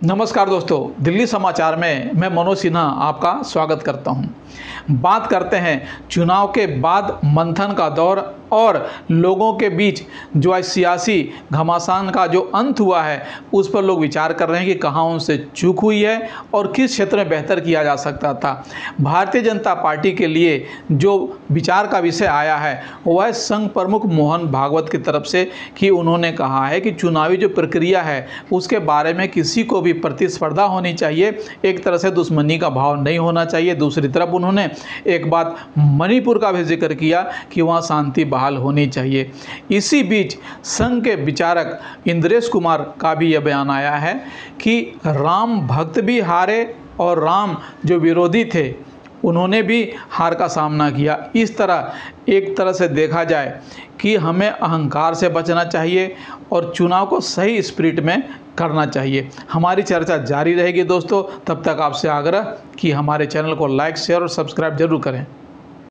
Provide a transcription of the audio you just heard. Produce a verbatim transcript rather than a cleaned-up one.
नमस्कार दोस्तों, दिल्ली समाचार में मैं मनोज सिन्हा आपका स्वागत करता हूं। बात करते हैं चुनाव के बाद मंथन का दौर और लोगों के बीच जो आज सियासी घमासान का जो अंत हुआ है उस पर लोग विचार कर रहे हैं कि कहां उनसे चूक हुई है और किस क्षेत्र में बेहतर किया जा सकता था। भारतीय जनता पार्टी के लिए जो विचार का विषय आया है वह संघ प्रमुख मोहन भागवत की तरफ से कि उन्होंने कहा है कि चुनावी जो प्रक्रिया है उसके बारे में किसी को भी प्रतिस्पर्धा होनी चाहिए, एक तरह से दुश्मनी का भाव नहीं होना चाहिए। दूसरी तरफ उन्होंने एक बात मणिपुर का भी जिक्र किया कि वहाँ शांति बहाल होनी चाहिए। इसी बीच संघ के विचारक इंद्रेश कुमार का भी यह बयान आया है कि राम भक्त भी हारे और राम जो विरोधी थे उन्होंने भी हार का सामना किया। इस तरह एक तरह से देखा जाए कि हमें अहंकार से बचना चाहिए और चुनाव को सही स्पिरिट में करना चाहिए। हमारी चर्चा जारी रहेगी दोस्तों, तब तक आपसे आग्रह कि हमारे चैनल को लाइक, शेयर और सब्सक्राइब जरूर करें।